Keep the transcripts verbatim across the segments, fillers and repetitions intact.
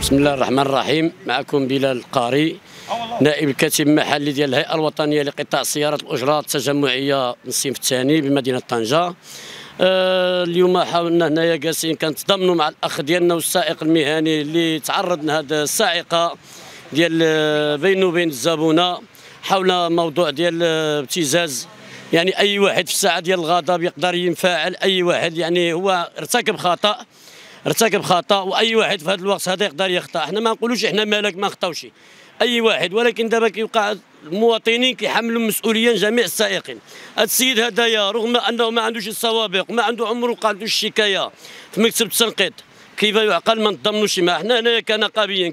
بسم الله الرحمن الرحيم. معكم بلال القاري، نائب الكاتب المحلي ديال الهيئة الوطنية لقطاع سيارات الأجرة التجمعية من الصنف الثاني بمدينة طنجة. آه اليوم حاولنا هنايا جالسين كنتضامنوا مع الأخ ديالنا والسائق المهني اللي تعرض لهذه الصاعقة ديال بينه وبين الزبونة حول موضوع ديال ابتزاز. يعني أي واحد في الساعة ديال الغضب يقدر ينفعل، أي واحد يعني هو ارتكب خطأ ارتكب خطأ واي واحد في هذا الوقت هذا يقدر يخطأ. احنا ما نقولوش احنا مالك ما خطاوش اي واحد، ولكن دابا كيوقع المواطنين كيحملوا مسؤوليا جميع السائقين. هذا السيد هدايا رغم انه ما عندوش السوابق، ما عنده عمره ما عندوش الشكايه في مكتب التنقيط، كيف يعقل ما نضمنوش معاه؟ حنا هنايا كنقابيين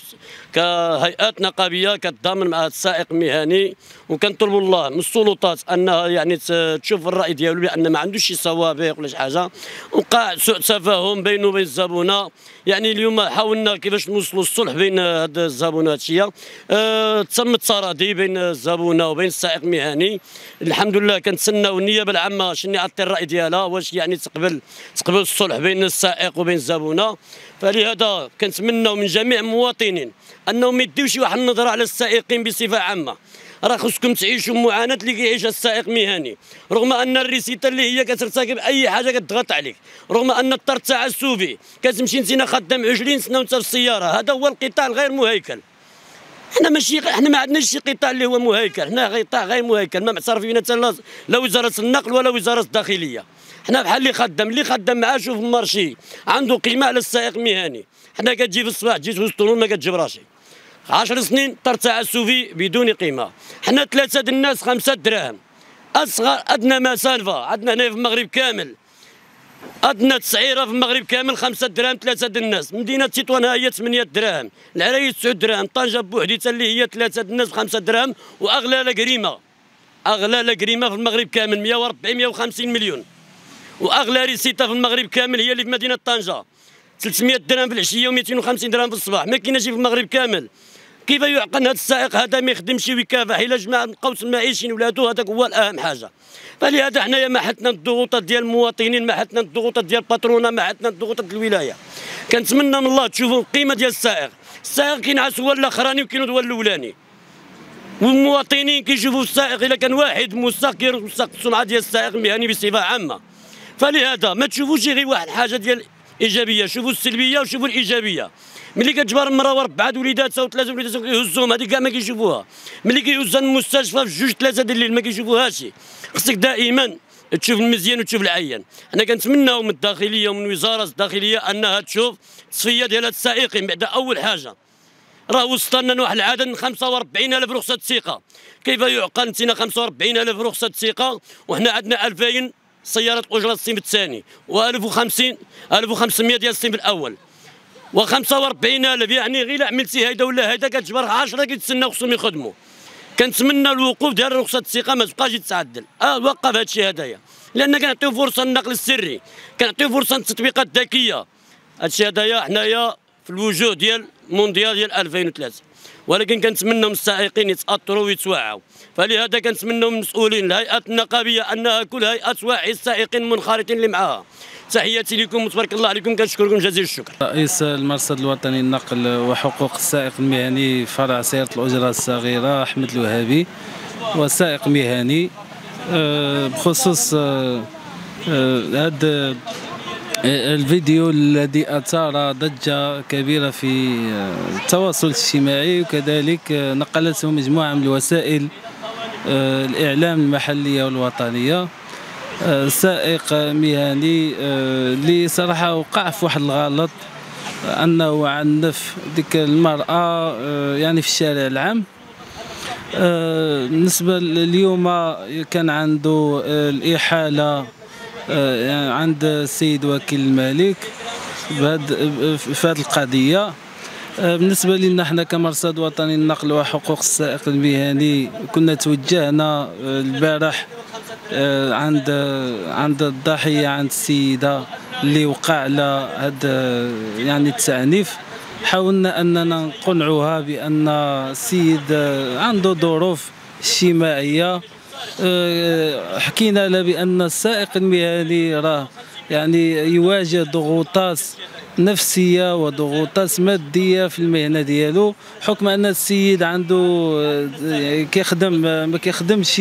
كهيئات نقابيه كتضامن مع السائق المهني، وكنطلبوا الله من السلطات انها يعني تشوف الراي ديالو بان ما عندوش شي سوابق ولا شي حاجه، وقع سوء تفاهم بينه وبين الزبونه. يعني اليوم حاولنا كيفاش نوصلوا الصلح بين هاد الزبونه هادشي. أه تم التراضي بين الزبونه وبين السائق المهني، الحمد لله. كنتسناو النيابه العامه شنو يعطي الراي ديالها، واش يعني تقبل تقبل الصلح بين السائق وبين الزبونه. فلهذا كنتمناو من جميع المواطنين انهم ما يديوش واحد النظره على السائقين بصفه عامه. راه خصكم تعيشوا المعاناه اللي كيعيشها السائق المهني، رغم ان الريسيتا اللي هي كترتكب اي حاجه كتضغط عليك، رغم ان الطرد التعسفي كتمشي انت خدام عشرين سنه وانت في السياره. هذا هو القطاع الغير مهيكل. احنا ماشي احنا ما عندناش شي قطاع اللي هو مهيكل، احنا قطاع غير مهيكل ما معترف بينا حتى لا وزاره النقل ولا وزاره الداخليه. حنا بحال اللي خدام اللي خدام معاه شوف المارشي عنده قيمه على السائق المهني. حنا كتجي في الصباح تجي في النور ما كتجيب راسي عشر سنين طرد تعسفي بدون قيمه. حنا ثلاثه د الناس خمسه دراهم، اصغر ادنى مسافه عندنا هنا في المغرب كامل، ادنى تسعيره في المغرب كامل خمسه دراهم ثلاثه د الناس. مدينه تطوان هي ثمانيه دراهم، العرايش تسعة دراهم، طنجه بوحديتها اللي هي ثلاثه د الناس بخمسه دراهم، واغلى لكريمه اغلى لكريمه في المغرب كامل مئة وأربعين مئة وخمسين مليون، واغلى ريسيتا في المغرب كامل هي اللي في مدينه طنجه ثلاثمئة درهم في العشيه ومئتين وخمسين درهم في الصباح. ما كايناش في المغرب كامل. كيف يعقل هذا السائق هذا ما يخدمش ويكافح الا جمع القوس المعيشي ولادو؟ هذاك هو الاهم حاجه. فلهذا حنايا ما حتنا الضغوطات ديال المواطنين، ما حتنا الضغوطات ديال الباترونه، ما حتنا الضغوطات ديال الولايه. كنتمنى من الله تشوفوا القيمه ديال السائق. السائق كينعس هو الاخراني وكاين هو الاولاني، والمواطنين كيشوفوا السائق الا كان واحد موثق كيوثق السمعه ديال السائق المهني بصفه عامه. فلهذا ما تشوفوش غير واحد حاجه ديال ايجابيه، شوفوا السلبيه وشوفوا الايجابيه. ملي كتجبر المراه وربعه وليداتها وثلاثه وليداتها كيهزوهم هذيك كاع ما كيشوفوها. ملي كيهزها المستشفى في جوج ثلاثه ديال الليل ما كيشوفوهاش. خصك دائما تشوف المزيان وتشوف العيان. حنا كنتمناو من الداخليه ومن وزاره الداخليه انها تشوف التصفيه ديال هاد السائقين. بعدا اول حاجه راه وصلنا لواحد العدد من خمسة وأربعين ألف رخصه ثقه. كيف يعقل نتينا خمسة وأربعين ألف رخصه ثقه وحنا عندنا ألفين سياره اجره الصنف الثاني و1000 وخمسين ألف وخمسمئة ديال الصنف الاول وخمسة وأربعين ألف. يعني غير الا عملتي هيدا ولا هيدا كتجبر عشرة كيتسناو خصهم يخدموا. كنتمنى الوقوف ديال رخصه الثقه ما تبقاش يتعدل. اه وقف هادشي هدايا، لان كنعطيو فرصه للنقل السري، كنعطيو فرصه للتطبيقات الذكيه. هادشي هدايا حنايا في الوجوه ديال مونديال ديال ألفين وثلاثة، ولكن كنتمنوا من السائقين يتاثروا ويتوعوا. فلهذا كنتمنوا من المسؤولين الهيئات النقابيه انها كل هيئه توعي السائقين المنخرطين اللي معاها. تحياتي لكم وتبارك الله عليكم، كنشكركم جزيل الشكر. رئيس المرصد الوطني للنقل وحقوق السائق المهني فرع سيارة الأجرة الصغيرة أحمد الوهابي، وسائق مهني. بخصوص هذا الفيديو الذي أثار ضجة كبيرة في التواصل الاجتماعي، وكذلك نقلته مجموعة من الوسائل الإعلام المحلية والوطنية. سائق مهني اللي صراحة وقع في واحد الغلط، أنه عنف ديك المرأة يعني في الشارع العام. بالنسبة اليوم كان عنده الإحالة عند السيد وكيل الملك في هذه القضية. بالنسبة لنا حنا كمرصد وطني للنقل وحقوق السائق المهني كنا توجهنا البارح عند عند الضحية، عند السيدة اللي وقع على هذا يعني التعنيف. حاولنا اننا نقنعوها بان السيد عنده ظروف اجتماعيه. حكينا له بان السائق المهني راه يعني يواجه ضغوطات نفسيه وضغوطات ماديه في المهنه ديالو، حكم ان السيد عنده كيخدم ما كيخدمش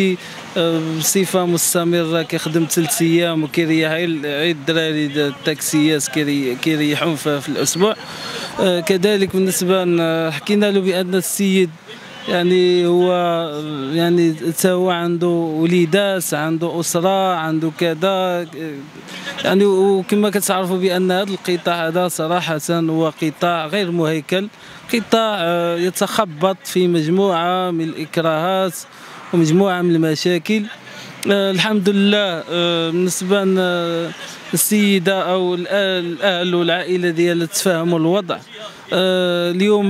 بصفه مستمره، كيخدم ثلاث ايام وكيريح غير الدراري التاكسيات كيريحون في الاسبوع. كذلك بالنسبه حكينا له بان السيد يعني هو يعني حتى هو عنده وليدات، عنده اسره، عنده كذا يعني. وكما كتعرفوا بان هذا القطاع هذا صراحه هو قطاع غير مهيكل، قطاع يتخبط في مجموعه من الاكراهات ومجموعه من المشاكل. الحمد لله بالنسبه للسيده او الاهل والعائله ديالها تفهموا الوضع. اليوم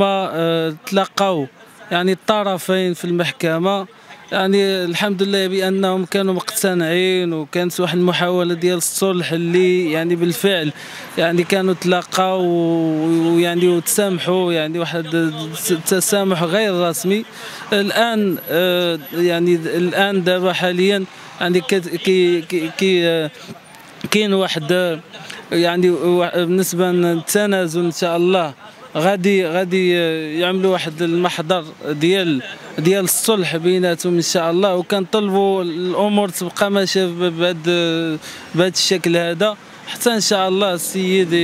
تلاقوا يعني الطرفين في المحكمة، يعني الحمد لله بأنهم كانوا مقتنعين، وكانت واحد المحاولة ديال الصلح اللي يعني بالفعل يعني كانوا تلاقاو ويعني وتسامحوا، يعني واحد التسامح غير رسمي. الآن يعني الآن دابا حاليا يعني كي كي كاين واحد يعني بالنسبة للتنازل إن شاء الله غادي غادي يعملوا واحد المحضر ديال ديال الصلح بيناتهم ان شاء الله، وكنطلبوا الامور تبقى ماشيه بهذا بهذا الشكل هذا حتى ان شاء الله السيد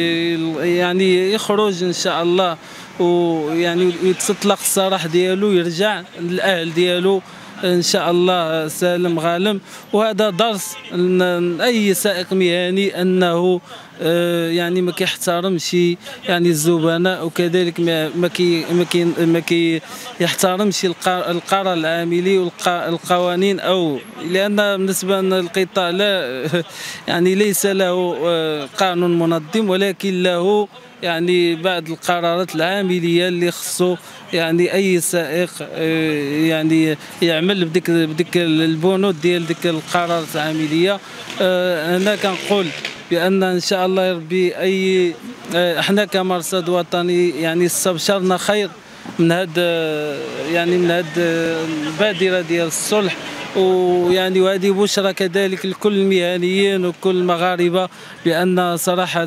يعني يخرج ان شاء الله، ويعني يتطلق السراح ديالو، يرجع للاهل ديالو ان شاء الله سالم غانم. وهذا درس لاي سائق مهني انه يعني ما كيحترمش يعني الزبناء، وكذلك ما كي ما كي ما كيحترمش القرار العاملي والقوانين، او لان بالنسبه للقطاع لا يعني ليس له قانون منظم، ولكن له يعني بعض القرارات العامليه اللي خصو يعني اي سائق يعني يعمل بديك بديك البنود ديال ديك القرارات العامليه. انا كنقول بان ان شاء الله يا ربي اي احنا كمرصد وطني يعني استبشرنا خير من هذا يعني من هذه البادره ديال الصلح، ويعني وهذه بشرى كذلك لكل المهنيين وكل المغاربه بان صراحه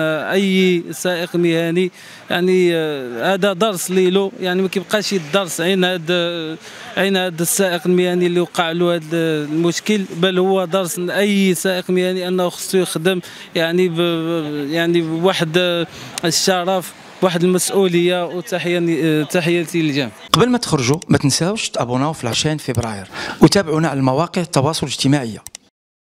اي سائق مهني يعني هذا درس ليلو، يعني ما كيبقاش الدرس عين هذا عين هذا السائق المهني اللي وقع له هذا المشكل، بل هو درس لاي سائق مهني انه خصو يخدم يعني ب يعني بواحد الشرف، واحد المسؤوليه. وتحيه تحياتي للجميع. قبل ما تخرجوا ما تنساوش تابوناو في العشرين فبراير وتابعونا على المواقع التواصل الاجتماعي.